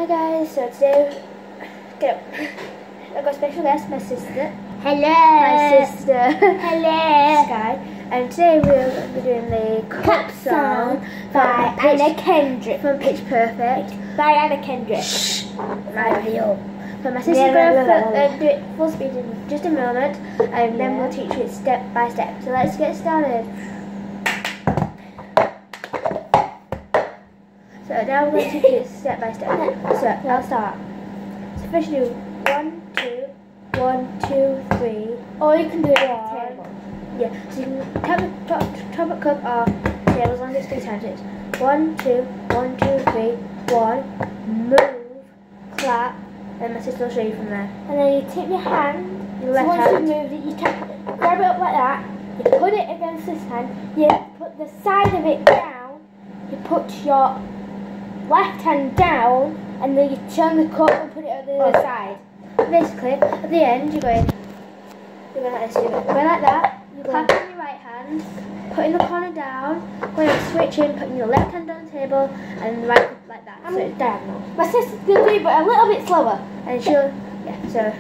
Hi guys, so today, I've got a special guest, my sister. Hello. My sister. Hello. Sky. And today we're going to be doing the Cup Song by Anna Kendrick. From Pitch Perfect. By Anna Kendrick. Mario. So my sister's going to do it full speed in just a moment, and then we'll teach you it step by step. So let's get started. So now we're going to teach you it step by step. So I'll start. So first you do 1, 2, 1, 2, 3. Or you can do it at the table. Yeah, so you can top a cup or table as long as it's 3 times. It's 1, 2, 1, 2, 3, 1, move, clap, and my sister will show you from there. And then you take your hand, Your left once hand. you've moved it, you grab it up like that, you put it against this hand, you put the side of it down, you put your left hand down, and then you turn the cup and put it on the other side. Basically, at the end, you're going like this, you're going like that, you clap on your right hand, putting the corner down, going to switch in, putting your left hand on the table, and right up like that, so it's diagonal. My sister's going to do it, but a little bit slower. And she'll, yeah, so.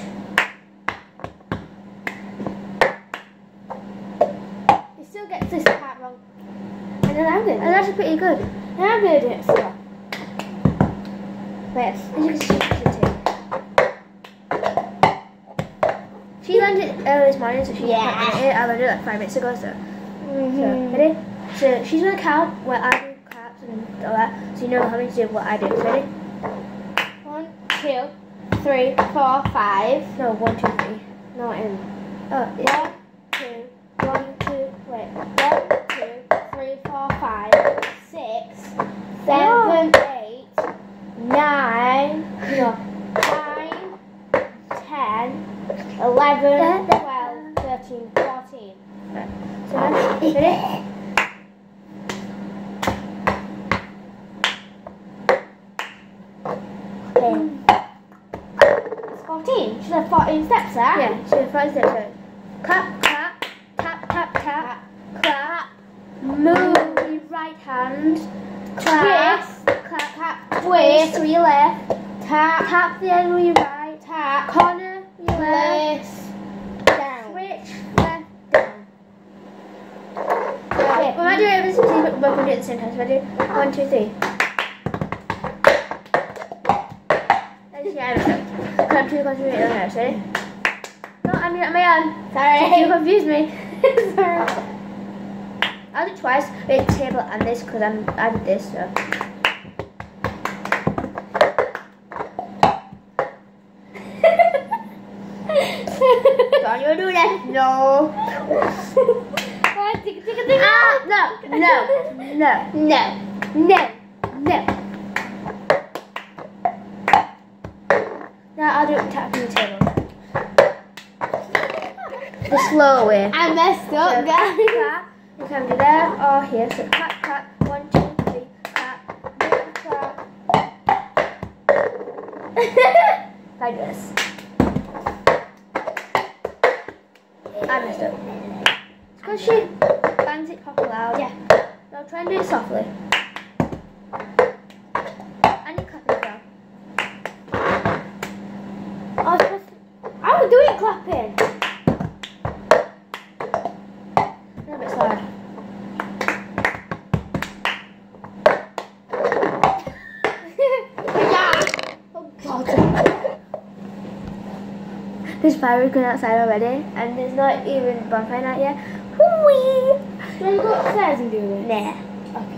You still get this part wrong. And then I'm going to do And that's pretty good. And I'm going to do it slower. Wait, as you can see, she learned it early this morning, so she's I learned it like 5 minutes ago, so. So, ready? So, she's going to count what I do, claps and all that, so you know how many to do what I do. So, ready? 1, 2, 3, 4, 5. No, 1, 2, 3. No, in. Oh, 1, 2, 1, 2, wait. 1, 2, 3, 4, 5, 6, 7, 8, 9, no, 9, 10, 11, 12, 13, 14. So, ready? It's 14. Should have 14 steps there. Yeah, so the first step, so clap, clap, tap, tap, tap, clap, move your right hand, clap, clap, clap, twist to your left, tap the end with your right, tap, corner with your left, down. switch, left, down. Okay, we might do it every single but we're going to do it at the same time, so ready? 1, 2, 3. I'm too confused. Ready? No, I'm at my own. Sorry. You confused me. Sorry. I'll do it twice. Wait, table and this because I did this. So. Don't you do that? No. No. Now I'll do it tapping the table. The slow way. I messed up, So, guys. clap. You can do there or here. So clap, clap. 1, 2, 3. Clap. Clap. Like this. I messed up. It's because she bangs it proper loud. Yeah. Now try and do it softly. And you clap as well. I was doing clapping. A bit slower. Oh God. There's fireworks going outside already, and there's not even bonfire night yet. Whee! Should I go upstairs and do it? Nah. Okay.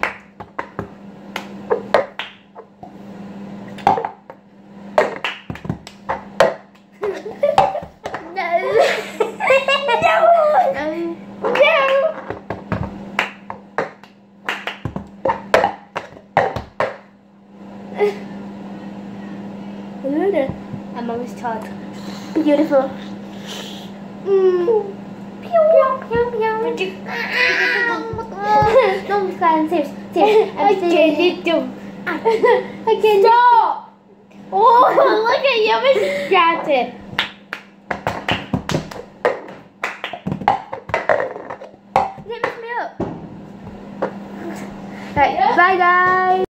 I'm always taught. Beautiful. No, Sky, I'm serious. I can't. Stop! Oh, look at you, I'm distracted. Mix me up. Right, bye guys.